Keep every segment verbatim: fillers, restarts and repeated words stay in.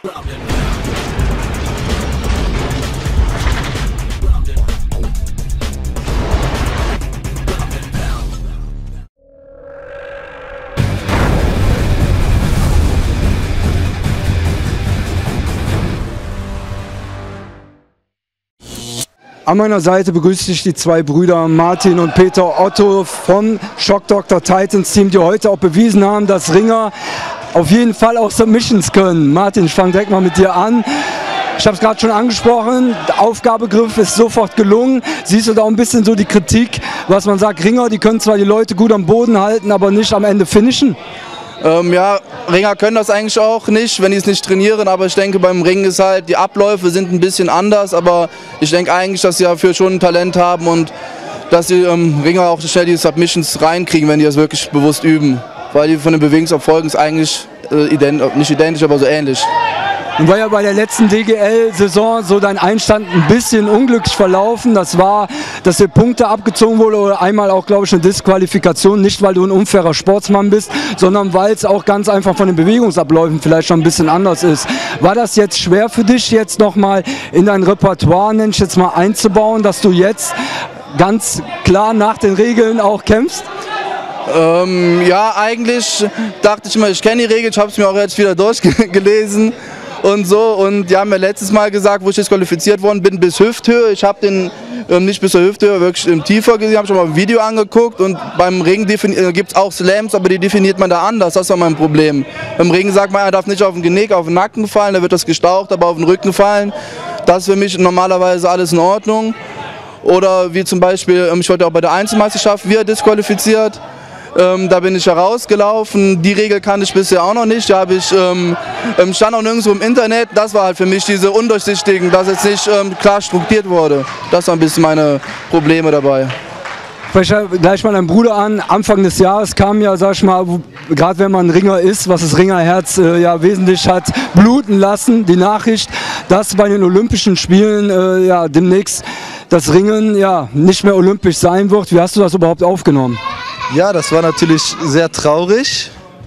An meiner Seite begrüße ich die zwei Brüder Martin und Peter Otto vom Shock Doctor Titans Team, die heute auch bewiesen haben, dass Ringer auf jeden Fall auch Submissions können. Martin, ich fange direkt mal mit dir an. Ich habe es gerade schon angesprochen, der Aufgabegriff ist sofort gelungen. Siehst du da auch ein bisschen so die Kritik, was man sagt, Ringer, die können zwar die Leute gut am Boden halten, aber nicht am Ende finishen? Ähm, ja, Ringer können das eigentlich auch nicht, wenn die es nicht trainieren, aber ich denke, beim Ringen ist halt, die Abläufe sind ein bisschen anders, aber ich denke eigentlich, dass sie dafür schon ein Talent haben und dass die ähm, Ringer auch schnell die Submissions reinkriegen, wenn die das wirklich bewusst üben, weil die von den Bewegungserfolgen ist eigentlich äh, ident nicht identisch, aber so ähnlich. Und war ja bei der letzten D G L-Saison so dein Einstand ein bisschen unglücklich verlaufen. Das war, dass dir Punkte abgezogen wurde oder einmal auch, glaube ich, eine Disqualifikation. Nicht, weil du ein unfairer Sportsmann bist, sondern weil es auch ganz einfach von den Bewegungsabläufen vielleicht schon ein bisschen anders ist. War das jetzt schwer für dich, jetzt nochmal in dein Repertoire, nenn ich jetzt mal, einzubauen, dass du jetzt ganz klar nach den Regeln auch kämpfst? Ähm, ja, eigentlich dachte ich immer, ich kenne die Regeln, ich habe es mir auch jetzt wieder durchgelesen. Und so, und die haben mir letztes Mal gesagt, wo ich disqualifiziert worden bin, bis Hüfthöhe. Ich habe den ähm, nicht bis zur Hüfthöhe, wirklich im tiefer gesehen, habe schon mal ein Video angeguckt und beim Ringen äh, gibt es auch Slams, aber die definiert man da anders, das war mein Problem. Beim Ringen sagt man, er darf nicht auf den Genick, auf den Nacken fallen, da wird das gestaucht, aber auf den Rücken fallen. Das ist für mich normalerweise alles in Ordnung. Oder wie zum Beispiel, ähm, ich wurde auch bei der Einzelmeisterschaft wieder disqualifiziert. Ähm, da bin ich herausgelaufen, die Regel kannte ich bisher auch noch nicht, da habe ich, ähm, stand auch nirgendwo im Internet, das war halt für mich diese undurchsichtigen, dass jetzt nicht ähm, klar strukturiert wurde. Das waren ein bisschen meine Probleme dabei. Vielleicht gleich mal deinen Bruder an. Anfang des Jahres kam ja, sag ich mal, gerade wenn man Ringer ist, was das Ringerherz äh, ja wesentlich hat bluten lassen, die Nachricht, dass bei den Olympischen Spielen äh, ja demnächst das Ringen ja nicht mehr olympisch sein wird. Wie hast du das überhaupt aufgenommen? Ja, das war natürlich sehr traurig,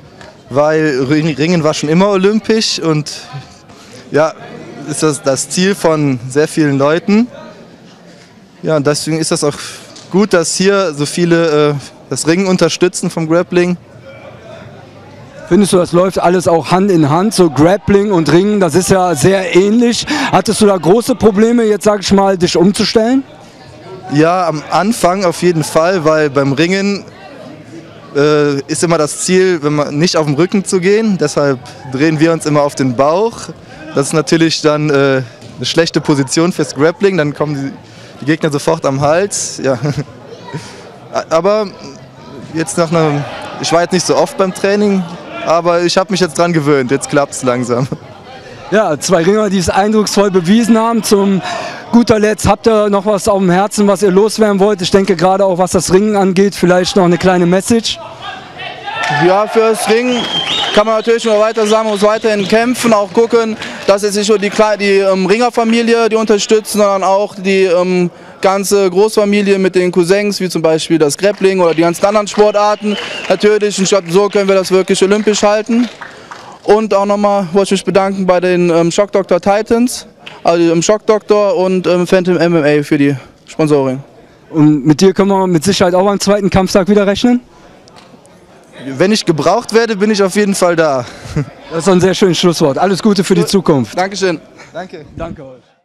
weil Ringen war schon immer olympisch und ja, ist das das Ziel von sehr vielen Leuten. Ja, und deswegen ist das auch gut, dass hier so viele äh, das Ringen unterstützen vom Grappling. Findest du, das läuft alles auch Hand in Hand, so Grappling und Ringen, das ist ja sehr ähnlich. Hattest du da große Probleme, jetzt sage ich mal, dich umzustellen? Ja, am Anfang auf jeden Fall, weil beim Ringen äh, ist immer das Ziel, wenn man nicht auf den Rücken zu gehen. Deshalb drehen wir uns immer auf den Bauch. Das ist natürlich dann äh, eine schlechte Position fürs Grappling. Dann kommen die, die Gegner sofort am Hals. Ja. Aber jetzt nach einem, ich war jetzt nicht so oft beim Training, aber ich habe mich jetzt dran gewöhnt. Jetzt klappt es langsam. Ja, zwei Ringer, die es eindrucksvoll bewiesen haben. Zum guter Letzt, habt ihr noch was auf dem Herzen, was ihr loswerden wollt? Ich denke gerade auch, was das Ringen angeht, vielleicht noch eine kleine Message. Ja, für das Ringen kann man natürlich nur weiter sagen, man muss weiterhin kämpfen, auch gucken, dass es nicht nur die, die ähm, Ringerfamilie die unterstützen, sondern auch die ähm, ganze Großfamilie mit den Cousins, wie zum Beispiel das Grappling oder die ganzen anderen Sportarten. Natürlich, und so können wir das wirklich olympisch halten. Und auch nochmal wollte ich mich bedanken bei den ähm, Shock Doctor Titans, also dem Shock Doctor und ähm, Phantom M M A für die Sponsoring. Und mit dir können wir mit Sicherheit auch am zweiten Kampftag wieder rechnen? Wenn ich gebraucht werde, bin ich auf jeden Fall da. Das ist ein sehr schönes Schlusswort. Alles Gute für die Zukunft. Dankeschön. Danke. Danke euch.